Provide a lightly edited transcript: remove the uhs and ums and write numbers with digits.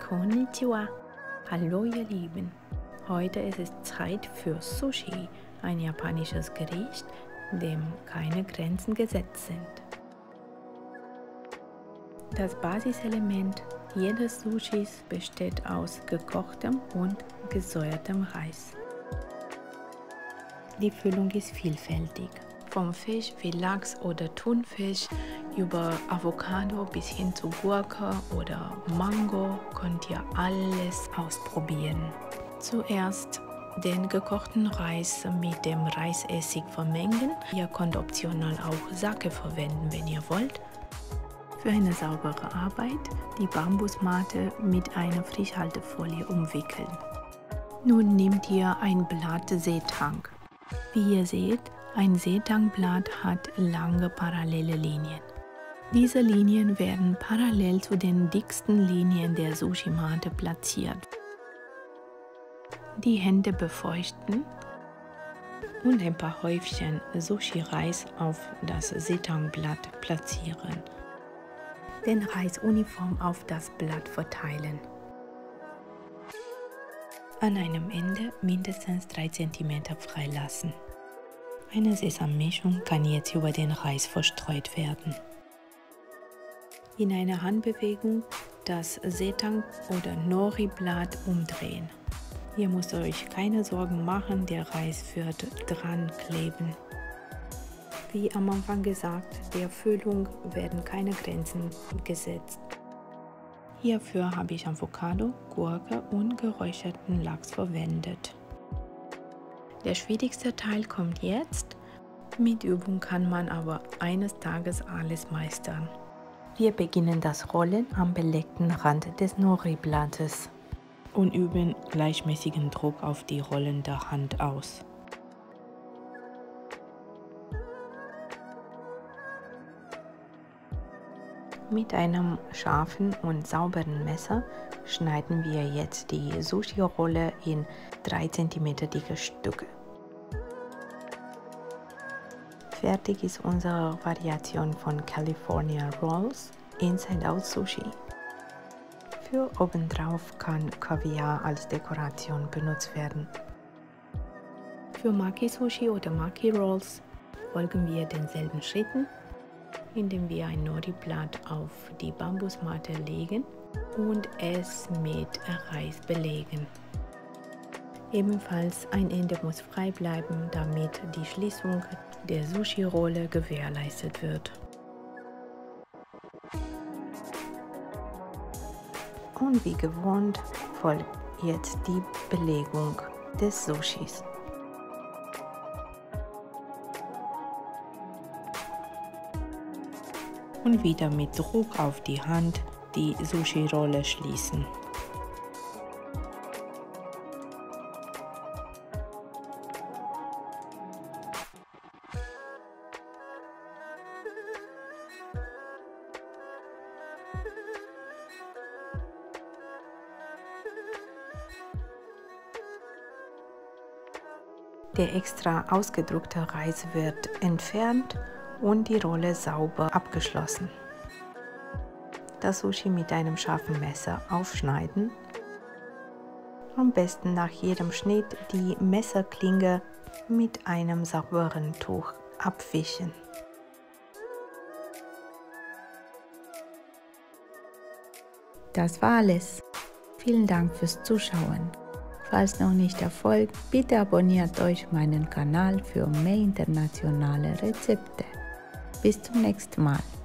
Konnichiwa. Hallo ihr Lieben. Heute ist es Zeit für Sushi, ein japanisches Gericht, dem keine Grenzen gesetzt sind. Das Basiselement jedes Sushis besteht aus gekochtem und gesäuertem Reis. Die Füllung ist vielfältig. Vom Fisch wie Lachs oder Thunfisch über Avocado bis hin zu Gurke oder Mango könnt ihr alles ausprobieren. Zuerst den gekochten Reis mit dem Reisessig vermengen. Ihr könnt optional auch Sake verwenden, wenn ihr wollt. Für eine saubere Arbeit die Bambusmatte mit einer Frischhaltefolie umwickeln. Nun nehmt ihr ein Blatt Seetang. Wie ihr seht, ein Seetangblatt hat lange parallele Linien. Diese Linien werden parallel zu den dicksten Linien der Sushi-Matte platziert. Die Hände befeuchten und ein paar Häufchen Sushi-Reis auf das Seetangblatt platzieren. Den Reis uniform auf das Blatt verteilen. An einem Ende mindestens 3 cm freilassen. Eine Sesammischung kann jetzt über den Reis verstreut werden. In einer Handbewegung das Seetang oder Nori-Blatt umdrehen. Ihr müsst euch keine Sorgen machen, der Reis wird dran kleben. Wie am Anfang gesagt, der Füllung werden keine Grenzen gesetzt. Hierfür habe ich Avocado, Gurke und geräucherten Lachs verwendet. Der schwierigste Teil kommt jetzt. Mit Übung kann man aber eines Tages alles meistern. Wir beginnen das Rollen am belegten Rand des Nori-Blattes und üben gleichmäßigen Druck auf die rollende Hand aus. Mit einem scharfen und sauberen Messer schneiden wir jetzt die Sushi-Rolle in 3 cm dicke Stücke. Fertig ist unsere Variation von California Rolls Inside-Out Sushi. Für obendrauf kann Kaviar als Dekoration benutzt werden. Für Maki Sushi oder Maki Rolls folgen wir denselben Schritten, indem wir ein Nori-Blatt auf die Bambusmatte legen und es mit Reis belegen. Ebenfalls ein Ende muss frei bleiben, damit die Schließung der Sushi-Rolle gewährleistet wird. Und wie gewohnt folgt jetzt die Belegung des Sushis. Und wieder mit Druck auf die Hand die Sushi-Rolle schließen. Der extra ausgedruckte Reis wird entfernt und die Rolle sauber abgeschlossen. Das Sushi mit einem scharfen Messer aufschneiden. Am besten nach jedem Schnitt die Messerklinge mit einem sauberen Tuch abwischen. Das war alles. Vielen Dank fürs Zuschauen. Falls noch nicht erfolgt, bitte abonniert euch meinen Kanal für mehr internationale Rezepte. Bis zum nächsten Mal.